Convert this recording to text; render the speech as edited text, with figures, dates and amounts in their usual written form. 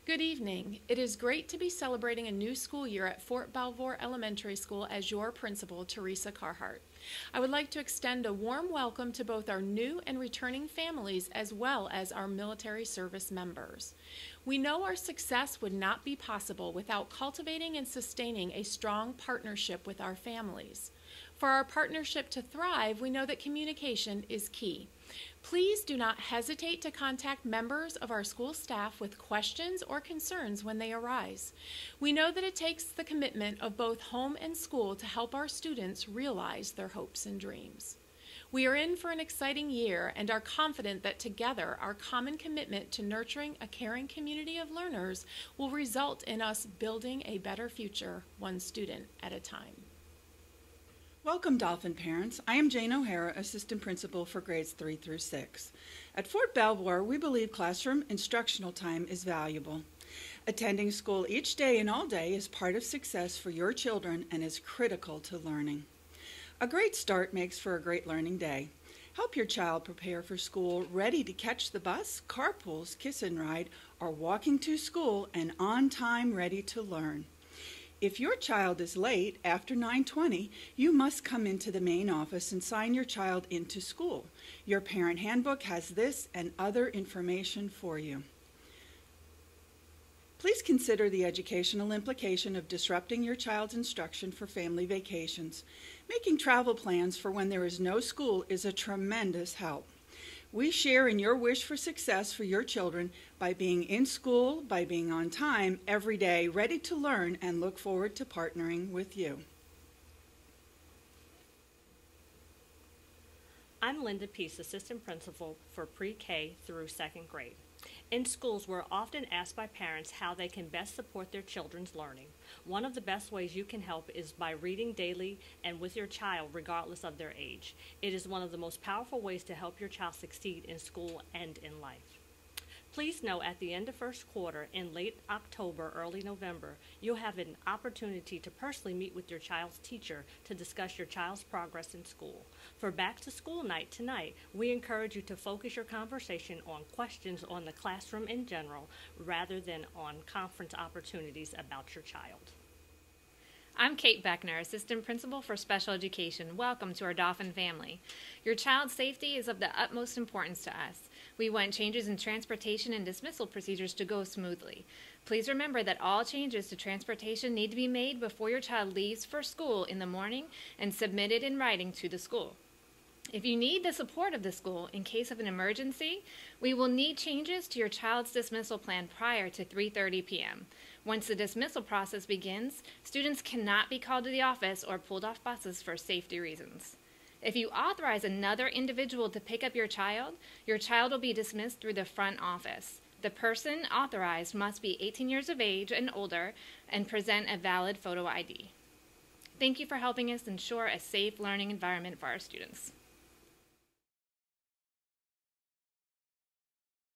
Good evening. It is great to be celebrating a new school year at Fort Belvoir Elementary School as your principal, Teresa Carhart. I would like to extend a warm welcome to both our new and returning families as well as our military service members. We know our success would not be possible without cultivating and sustaining a strong partnership with our families. For our partnership to thrive, we know that communication is key. Please do not hesitate to contact members of our school staff with questions or concerns when they arise. We know that it takes the commitment of both home and school to help our students realize their hopes and dreams. We are in for an exciting year and are confident that together our common commitment to nurturing a caring community of learners will result in us building a better future, one student at a time. Welcome, Dolphin parents. I am Jane O'Hara, Assistant Principal for grades 3 through 6. At Fort Belvoir, we believe classroom instructional time is valuable. Attending school each day and all day is part of success for your children and is critical to learning. A great start makes for a great learning day. Help your child prepare for school ready to catch the bus, carpools, kiss and ride, or walking to school and on time ready to learn. If your child is late after 9:20, you must come into the main office and sign your child into school. Your parent handbook has this and other information for you. Please consider the educational implication of disrupting your child's instruction for family vacations. Making travel plans for when there is no school is a tremendous help. We share in your wish for success for your children by being in school, by being on time every day, ready to learn, and look forward to partnering with you. I'm Linda Peace, Assistant Principal for Pre-K through 2nd grade. In schools, we're often asked by parents how they can best support their children's learning. One of the best ways you can help is by reading daily and with your child, regardless of their age. It is one of the most powerful ways to help your child succeed in school and in life. Please know at the end of first quarter, in late October, early November, you'll have an opportunity to personally meet with your child's teacher to discuss your child's progress in school. For back to school night tonight, we encourage you to focus your conversation on questions on the classroom in general rather than on conference opportunities about your child. I'm Kate Beckner, Assistant Principal for Special Education. Welcome to our Dolphin family. Your child's safety is of the utmost importance to us. We want changes in transportation and dismissal procedures to go smoothly. Please remember that all changes to transportation need to be made before your child leaves for school in the morning and submitted in writing to the school. If you need the support of the school in case of an emergency, we will need changes to your child's dismissal plan prior to 3:30 p.m. Once the dismissal process begins, students cannot be called to the office or pulled off buses for safety reasons. If you authorize another individual to pick up your child will be dismissed through the front office. The person authorized must be 18 years of age and older and present a valid photo ID. Thank you for helping us ensure a safe learning environment for our students.